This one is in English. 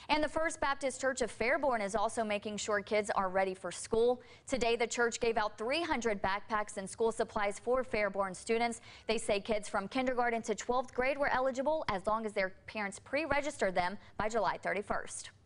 And the First Baptist Church of Fairborn is also making sure kids are ready for school. Today, the church gave out 300 backpacks and school supplies for Fairborn students. They say kids from kindergarten to 12th grade were eligible as long as their parents pre-registered them by July 31st.